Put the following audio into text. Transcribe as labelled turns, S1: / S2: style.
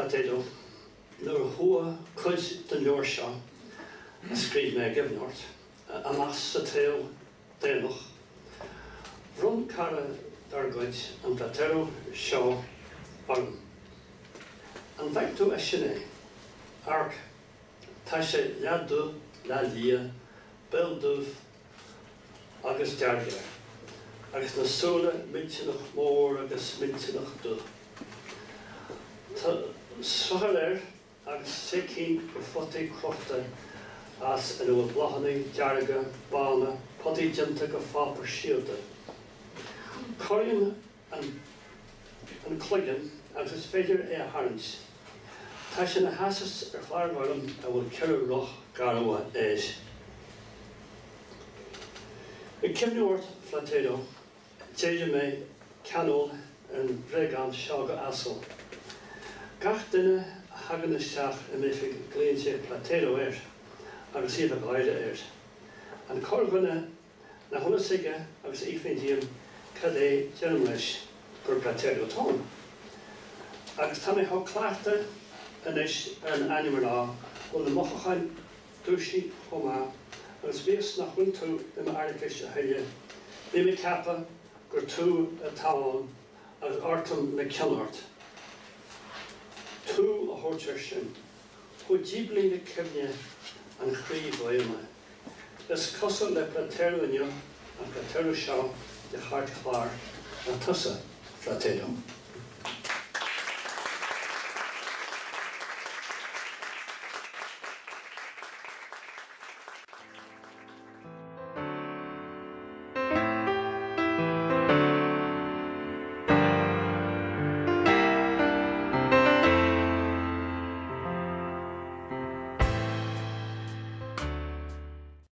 S1: Platero, nor hua cwys dyn yw'r sio, ysgrif me gyfnod, amas y tew denwch. Frwn cara dargwyd yn Platero sio barn. Yn faictw eisiau arc, tasau liadw, la lia, beldwf, agos diargia. Agos na sola mintinach môr agos mintinach dw. Swahaler agos secyn gwrffodi crofta as yn yw blahani, diarga, bana, podi jyntag a ffapr siwda. Corian yn clygan agos ffedir e harns. Taes yn y hasas chlargolyn a wyl cyrw roch garwa eis. Y cyfnwrt Platero, teir me canol yn bregan siaga asol. Gach dyna hagan y siach y meifig gleintiau Platero agos ifa glaida An corgwna na hwnna siga agos eifeintiam cadei gyrmleis gyr Platero tôn. Agos tam ho clachta yn animal na, oedd y mochachan dwsi homa, agos fios na hwn tŵ ddim arifis a heile, ddim i capa gyr tŵ y tawn agos artan na cynort. Tŵ a horcher sin, hw jiblin y cyfnia yn chrif o yma. Ys cosod le Platero yn yw, a Platero siaw, di chart chlar, a tusa Platero.